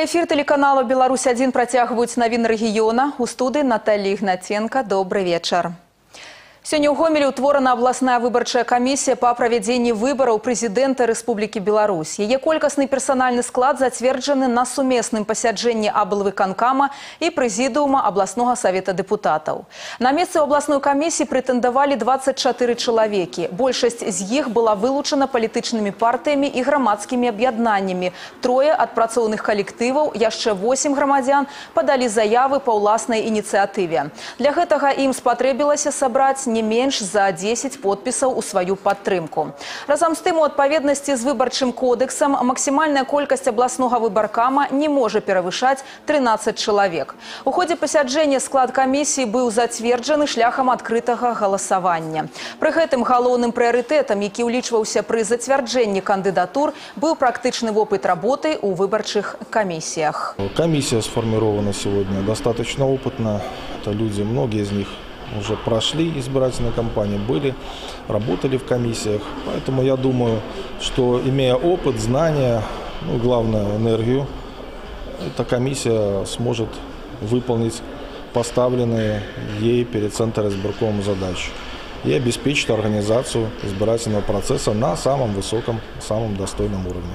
Эфир телеканала «Беларусь-1» працягваюць навіны рэгіёна. У студыі Наталья Ігнаценка. Добрый вечар. Сёння ў Гомелі ўтворана абласная выбарчая камісія па правядзенні выбараў прэзідэнта Рэспублікі Беларусь. Яе колькасны персанальны склад зацверджаны на сумесным пасяджэнні аблвыканкама і прэзідыума абласнога савета дэпутатаў. На месцы ў абласной камісіі прэтэндавалі 24 чалавекі. Большасць з іх была вылучана палітычнымі партыямі і грамадскімі аб'яднаннямі. Трое ад працоўных калектываў, яшчэ 8 грамадзян падалі заявы па ўласнай ініцыятыве. Для гэтага ім спатрэбілася сабраць не менш за 10 подпісаў у сваю падтрымку. Разам з тым, у адпаведнасці з выбарчым кодэксам максімальная колькасць абласнога выбаркама не можа перавышаць 13 чалавек. У ходзе пасяджэння склад камісіі быў зацверджаны шляхам адкрытага галасавання. Пры гэтым галоўным прыярытэтам, які ўлічваўся пры зацвярджэнні кандыдатур, быў практычны вопыт работы ў выбарчых камісіях. Комиссия сформирована сегодня достаточно опытно. Это люди, многие из них уже прошли избирательные кампании, работали в комиссиях. Поэтому я думаю, что имея опыт, знания, главное энергию, эта комиссия сможет выполнить поставленные ей перед Центризбиркомом задачи и обеспечить организацию избирательного процесса на самом высоком, самом достойном уровне.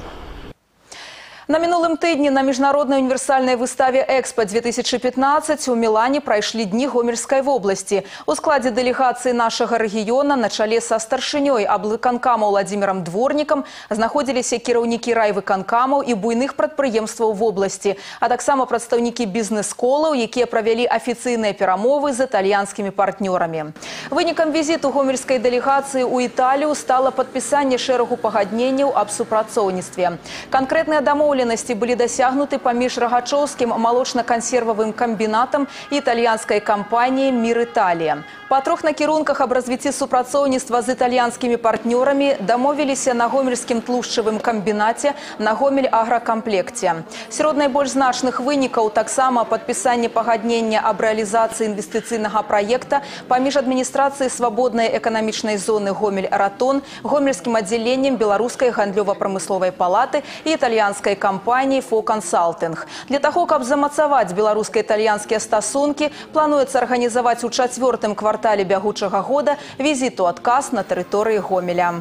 На мінулым тыдні на міжнароднай універсальнай выставе «Экспо-2015» у Мілане прайшлі дні Гомельскай вобласці. У складзе дэлегацыі нашага рэгіёна на чале са старшынёй аблвыканкама Владимиром Дворникам знаходзіліся кіраўнікі райвыканкамаў і буйных прадпрыемстваў вобласці, а таксама прадстаўнікі бізнес-колаў, якія правялі афіцыйныя перамовы з італьянскімі партнёрамі. Вынікам візіту гомельскай дэлегацыі ў Італію стала падпісанне шэрагу пагадненняў аб супрацоўніцтве. Канкрэтныя дамоўленасці былі дасягнуты паміж рагачоўскім малочна-кансервавым камбінатам і італьянскай кампаніяй «Мир Італія». Па трох накірунках аб развіцці супрацоўніцтва з італьянскімі партнёрамі дамовіліся на гомельскім тлушчавым камбінаце, на Гомель-агракамплекце. Сярод найбольш значных вынікаў таксама падпісанне пагаднення аб рэалізацыі інвестыцыйнага праекта паміж адміністрацыяй свабоднай эканамічнай зоны Гомель-Ратон, гомельскім аддзяленнем Беларускай гандлёва-прамысловай палаты і італьянскай кампаніі «Фо-Кансалтынг». Для таго, каб замацаваць беларуска-італьянскія стасункі, плануецца арганізаваць у чацвёртым квартале бягучага года візіт у адказ на тэрыторыі Гомеля.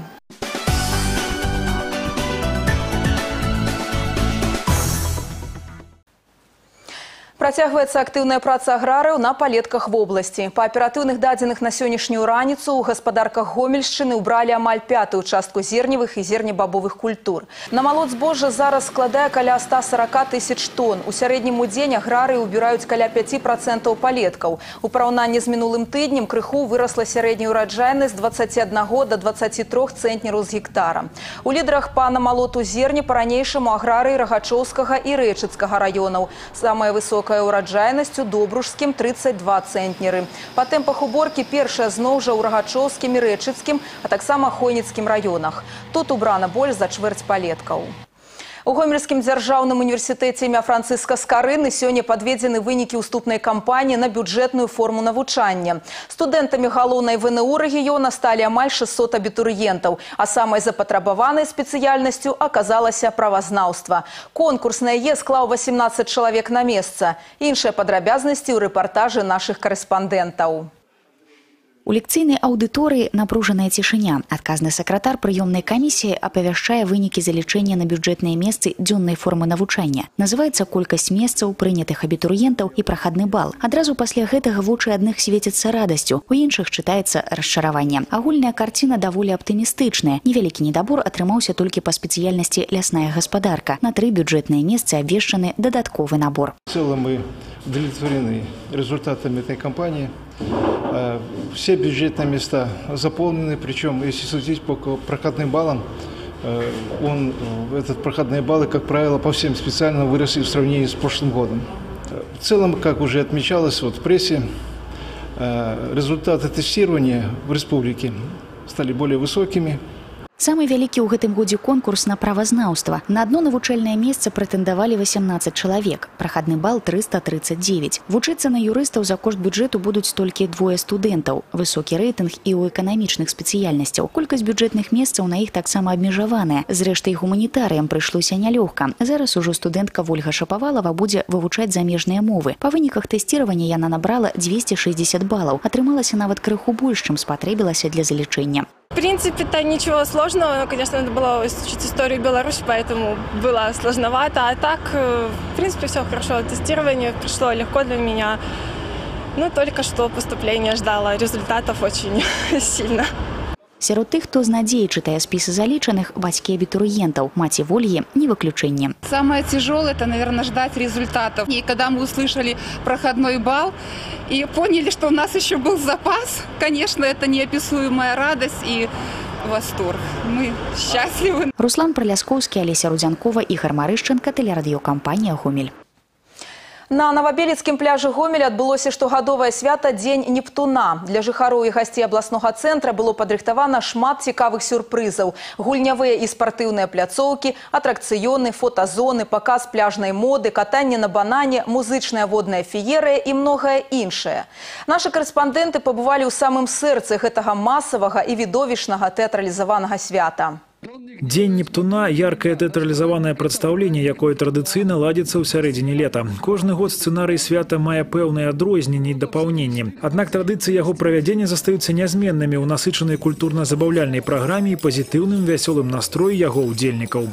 Працягваецца актыўная праца аграрыяў на палетках вобласці. Па аператыўных дадзеных на сённяшнюю раніцу ў гаспадарках Гомельшчыны ўбралі амаль пятую частку зерневых і зернебабовых культур. Намалот збожжа зараз складае каля 140 тысяч тонн. У сярэднім у дзень аграрыі ўбіраюць каля 5% палеткаў. У параўнанні з мінулым тыднем крыху вырасла сярэдняя ўраджайнасць з 21 до 23 цэнтнераў з гектара. У лідарах па намалоту зерня па-ранейшаму аграрыі Рагачоўскага і Рэчыцкага раёнаў. Самая высокая ураджайнасць у Добружскім 32 цэнтнеры. Па тэмпах уборкі першая зноў жа ў Рагачоўскім і Рэчыцкім, а таксама Хойніцкім раёнах. Тут убрана больш за чвэрць палеткаў. У Гомельскім дзяржаўным універсітэце імя Францыска Скарыны сёння падведзены вынікі ўступнай кампаніі на бюджэтную форму навучання. Студэнтамі галоўнай ВНУ рэгіёна сталі амаль 600 абітурыентаў, а самай запатрабаванай спецыяльнасцю аказалася правазнаўства. Конкурс на яе склаў 18 чалавек на месца. Іншыя падрабязнасці ў рэпартажы нашых карэспандэнтаў. У лекцыйнай аўдыторыі напружаная цішыня. Адказны сакратар прыёмнай камісіі апавяшчае вынікі залічэння на бюджэтныя месцы дзённай формы навучання. Называецца колькасць месцаў, прынятых абітурыентаў і прахадны бал. Адразу пасля гэтага вочы адных свецяцца радасцю, у іншых чытаецца расчараванне. Агульная карціна даволі аптымістычная. Невялікі недабор атрымаўся толькі па спецыяльнасці лясная гаспадарка. На 3 бюджэтныя месцы абвешчаны дадатковы набор. В целом мы удовлетворены результатами этой кампании. Все бюджетные места заполнены, причем, если судить по проходным баллам, этот проходные баллы, как правило, по всем специальным выросли в сравнении с прошлым годом. В целом, как уже отмечалось в прессе, результаты тестирования в республике стали более высокими. Самы вялікі ў гэтым годзе конкурс на правазнаўства. На одно навучальнае месца прэтэндавалі 18 чалавек. Прахадны бал 339. Вучыцца на юрыстаў за кошт бюджэту будуць толькі двое студэнтаў. Высокі рэйтынг і ў эканамічных спецыяльнасцяў. Колькасць бюджэтных месцаў на іх таксама абмежаваная. Зрэшты, гуманітарыям прыйшлося нялёгка. Зараз ужо студэнтка Вольга Шапавалова будзе вывучаць замежныя мовы. Па выніках тэсціравання яна набрала 260 балаў. Атрымалася нават крыху больш, чым спатрэбілася для залічэння. В принципе-то ничего сложного, но, конечно, надо было изучить историю Беларуси, поэтому было сложновато. А так, в принципе, все хорошо. Тестирование прошло легко для меня. Ну, только что поступление ждало результатов очень сильно. Сярод тых, хто з надзеяй чытае спісы залічаных, бацькі абітурыентаў. Маці Вольгі не выключэнне. Самое тяжелое – это, наверное, ждать результатов. И когда мы услышали проходной балл и поняли, что у нас еще был запас, конечно, это неописуемая радость и восторг. Мы счастливы. Руслан Проляскоўскі, Олеся Рудзянкова, Ігор Марышченко, тэлерадыёкампанія «Гомель». На Новабелецкім пляжы Гомеля адбылося штогадовае свята Дзень Нептуна. Для жыхароў і гасцей абласнога цэнтра было падрыхтавана шмат цікавых сюрпрызаў. Гульнявыя і спартыўныя пляцоўкі, атракцыёны, фотазоны, паказ пляжнай моды, катанне на банане, музычная водная феерыя і многае іншае. Нашы карэспандэнты пабывалі ў самым сэрцы гэтага масавага і відовішнага тэатралізаванага свята. Дзень Нептуна – яркое тэатралізаванае прадстаўленне, якое традыцыйна ладзіцца ў сярэдзіне лета. Кожны год сцэнарый свята мае пэўныя адрозненні і дапаўненні. Аднак традыцыі яго правядзення застаюцца нязменнымі ў насычанай культурна-забаўляльнай праграме і пазітыўным вясёлым настроі яго ўдзельнікаў.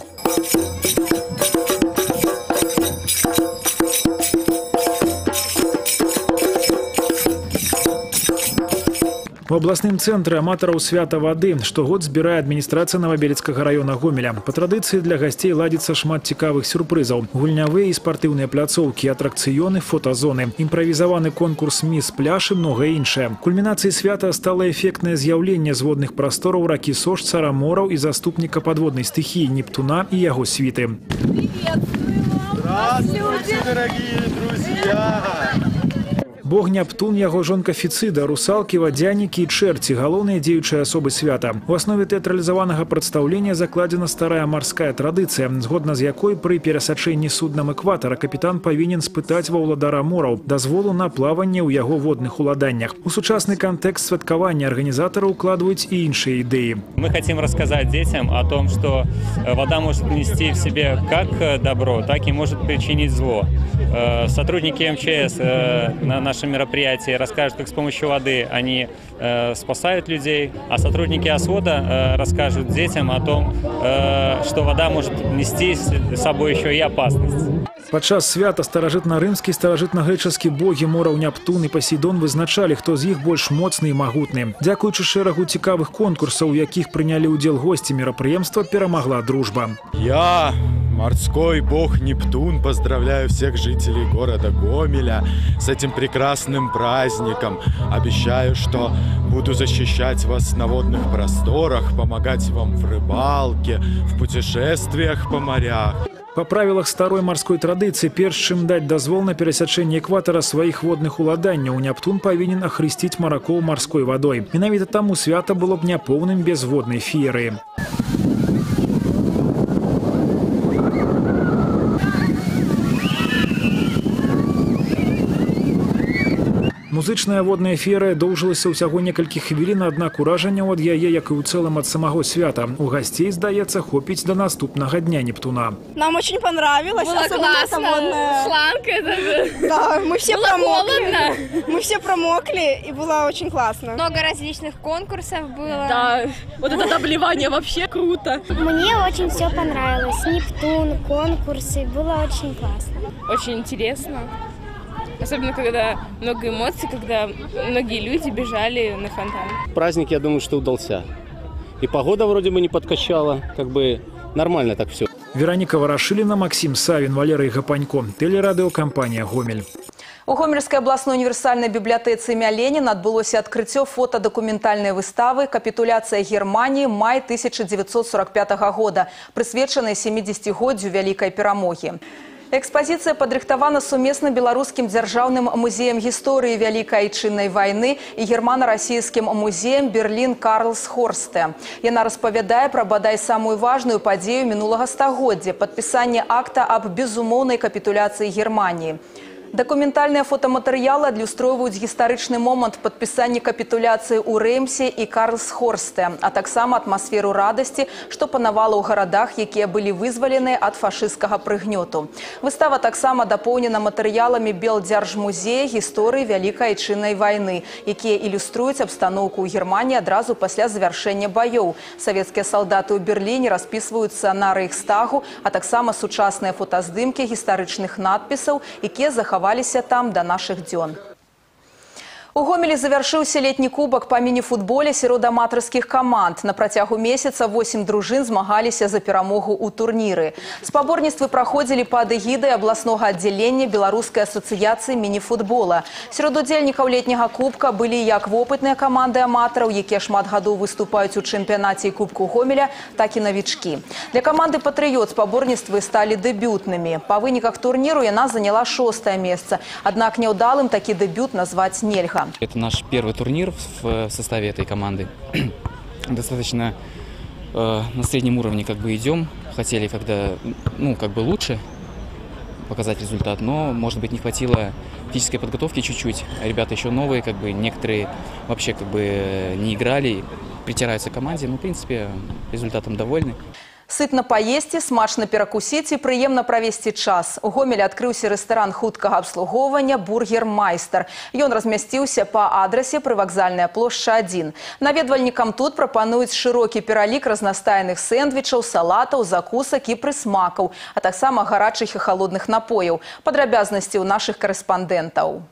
У абласным цэнтры аматараў свята вады штогод збірае адміністрацыя Новабелецкага раёна Гомеля. Па традыцыі для гасцей ладзіцца шмат цікавых сюрпрызаў. Гульнявыя і спартыўныя пляцоўкі, атракцыёны, фотазоны, імправізаваны конкурс «Міс Пляж» і многае іншае. Кульмінацыяй свята стала эфектнае з'яўленне з водных прастораў ракі Сош, Царамораў і заступніка падводнай стыхіі Нептуна і яго світы. Здравствуйте, дорогие друзья! Бог Нептун, яго жонка Фіцыда, русалкі, вадзянікі і чэрці – галоўныя дзеючыя асобы свята. У аснове тэатралізаванага прадстаўлення закладзена старая марская традыцыя, згодна з якой пры перасячэнні суднам экватара капітан павінен спытаць ва ўладара мораў дазволу на плаванне ў яго водных уладаннях. У сучасны кантэкст святкавання арганізатары ўкладваюць і іншыя ідэі. Мы хотим рассказать детям о том, что вода может нести в себе как добро, так и может причинить зло. Сотрудники МЧС на нашем мероприятии расскажут, как с помощью воды они спасают людей, а сотрудники ОСВОДа расскажут детям о том, что вода может нести с собой еще и опасность. Падчас свята старажытна-рымскі, старажытна-грэчаскі богі мораў Нептун і Пасейдон вызначалі, хто з іх больш моцны і магутны. Дзякуючы шэрагу цікавых конкурсаў, у якіх прынялі ўдзел госці мерапрыемства, перамагла дружба. Я, морской бог Нептун, поздравляю всех жителей города Гомеля с этим прекрасным праздником. Обещаю, что буду защищать вас на водных просторах, помогать вам в рыбалке, в путешествиях по морях. Па правілах старой марской традыцыі, перш чым даць дазвол на перасячэнне экватара сваіх водных уладанняў, Нептун павінен ахрысціць маракоў марской вадой. Менавіта таму свята было б няпоўным без воднай феерыі. Музычная водная феерыя доўжылася ўсяго некалькі хвілін, аднак уражанняў ад яе, як і ў цэлым ад самого свята. У гасцей, здаецца, хопіць до наступнага дня Нептуна. Нам очень понравилось. Было классно. Шланг это. Да, мы все было промокли. холодно. Мы все промокли, и было очень классно. Много различных конкурсов было. Да, вот это обливание вообще круто. Мне очень все понравилось. Нептун, конкурсы, было очень классно. Очень интересно. Особенно, когда много эмоций, когда многие люди бежали на фонтан. Праздник, я думаю, что удался. И погода вроде бы не подкачала, как бы нормально так все. Вероника Ворошилина, Максим Савин, Валерий Гапанько. Телерадиокомпания «Гомель». У Гомельскай абласной універсальнай бібліятэцы імя Леніна адбылося адкрыццё фотадакументальнай выставы «Капітуляцыя Германіі. Май 1945 года», прысвечанай 70-годдзю вялікай перамогі. Экспозиция падрыхтавана сумесна белорусским державным музеем истории Великой Отечественной войны и германо-российским музеем Берлин-Карлсхорсте. Яна распавядае про бадай самую важную падзею минулого стагоддзя – подписание акта об безумоўнай капитуляции Германии. Документальные фотоматериалы адлюстроўваюць гістарычны момант падпісання капітуляцыі ў Реймсе і Карлсхорсте, а таксама атмасферу радасці, што панавала ў гарадах, якія былі вызваленыя ад фашысцкага прыгнёту. Выстава таксама дапоўнена матэрыяламі Белдзяржмузея гісторыі Вялікай Отечественной войны, якія ілюструюць абстаноўку ў Германії адразу пасля завяршэння баёў. Савецкія салдаты ў Берліне распісваюцца на Рэйхстагу, а таксама сучасныя фотаздымкі гістарычных надпісаў, якія захаваліся там до наших дзён. У Гомелі завяршыўся летні кубак па міні-футболе сярод аматарскіх каманд. На працягу месяца 8 дружын змагаліся за перамогу ў турніры. Спаборніцтвы праходзілі пад эгідай абласнога аддзялення Беларускай асацыяцыі міні-футбола. Сярод удзельнікаў летняга кубка былі як вопытныя каманды аматараў, якія шмат гадоў выступаюць у чэмпіянаце і кубку Гомеля, так і навічкі. Для каманды «Патрыёт» спаборніцтвы сталі дэбютнымі. Па выніках турніру яна заняла 6-е месца. Аднак няўдалым такі дэбют назваць нельга. Это наш первый турнир в составе этой команды. Достаточно на среднем уровне идем. Хотели лучше показать результат, но, может быть, не хватило физической подготовки чуть-чуть. Ребята еще новые, некоторые вообще не играли, притираются к команде. Но, в принципе, результатом довольны. Сытно поесці, смачна перакусіць і прыемна правесці час. У Гомелі адкрыўся рэстаран хуткага абслугоўвання «Бургер-майстер». Ён размясціўся па адрасе Прывакзальная плошча 1. Наведвальнікам тут прапануюць шырокі пералік разнастайных сэндвічаў, салатаў, закусак і прысмакаў, а таксама гарачых і халодных напояў. Падрабязнасці ў нашых корэспандэнтаў.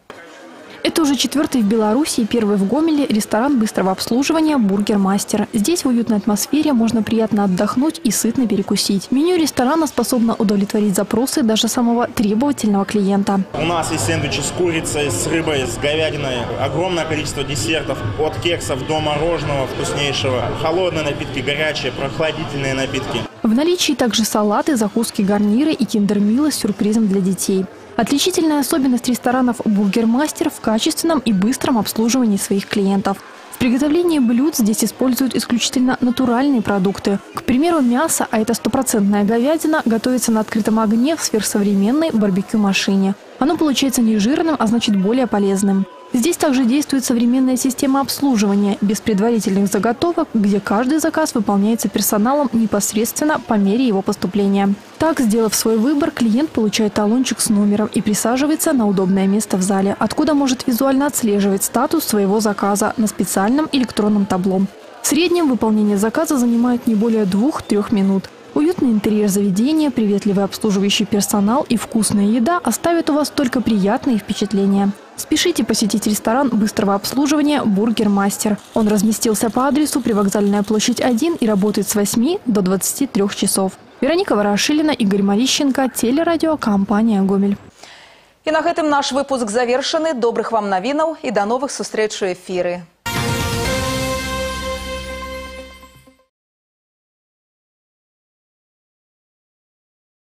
Это уже 4-й в Беларуси и 1-й в Гомеле ресторан быстрого обслуживания «Бургер-мастер». Здесь в уютной атмосфере можно приятно отдохнуть и сытно перекусить. Меню ресторана способно удовлетворить запросы даже самого требовательного клиента. У нас есть сэндвичи с курицей, с рыбой, с говядиной. Огромное количество десертов. От кексов до мороженого вкуснейшего. Холодные напитки, горячие, прохладительные напитки. В наличии также салаты, закуски, гарниры и киндер-милы с сюрпризом для детей. Отличительная особенность ресторанов «Бургер-мастер» в качественном и быстром обслуживании своих клиентов. В приготовлении блюд здесь используют исключительно натуральные продукты. К примеру, мясо, а это стопроцентная говядина, готовится на открытом огне в сверхсовременной барбекю-машине. Оно получается не жирным, а значит более полезным. Здесь также действует современная система обслуживания без предварительных заготовок, где каждый заказ выполняется персоналом непосредственно по мере его поступления. Так, сделав свой выбор, клиент получает талончик с номером и присаживается на удобное место в зале, откуда может визуально отслеживать статус своего заказа на специальном электронном табло. В среднем выполнение заказа занимает не более 2-3 минут. Уютный интерьер заведения, приветливый обслуживающий персонал и вкусная еда оставят у вас только приятные впечатления. Спешите посетить ресторан быстрого обслуживания «Бургер-мастер». Он разместился по адресу Привокзальная площадь 1 и работает с 8 до 23 часов. Вероника Ворошилина, Игорь Марищенко, телерадиокомпания «Гомель». И на гэтым наш выпуск завершаны. Добрых вам навінаў и до новых сустрэч у эфиры.